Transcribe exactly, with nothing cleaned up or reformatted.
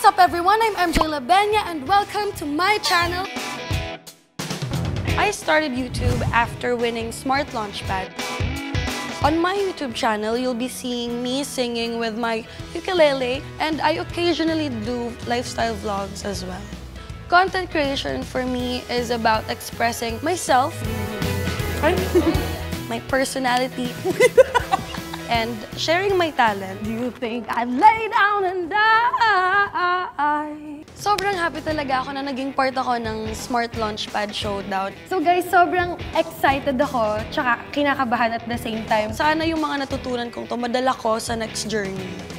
up everyone? I'm M J Labenya and welcome to my channel. I started YouTube after winning Smart Launchpad. On my YouTube channel, you'll be seeing me singing with my ukulele, and I occasionally do lifestyle vlogs as well. Content creation for me is about expressing myself, my personality, and sharing my talent. Do you think I'd lay down and die? Sobrang happy talaga ako na naging part ako ng Smart Launchpad Showdown. So guys, sobrang excited ako, tsaka kinakabahan at the same time. Sana yung mga natutunan kong to madala ko sa next journey.